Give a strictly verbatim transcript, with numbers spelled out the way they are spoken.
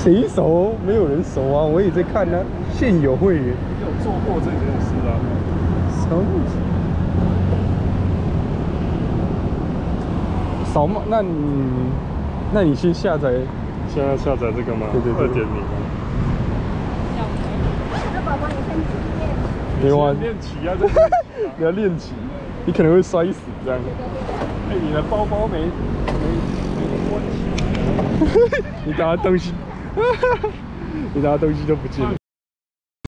谁熟？没有人熟啊！我也在看呢、啊。现有会员有做过这件事啊？ 什么？扫码？那你那你先下载。 现在下载这个吗？ 对对对。 二点零。 那宝宝，你先练。 没完。 练骑啊，这是。 你要练骑，你可能会摔死这样。 哎，你的包包没没没关系。 你拿东西，你拿东西都不见了。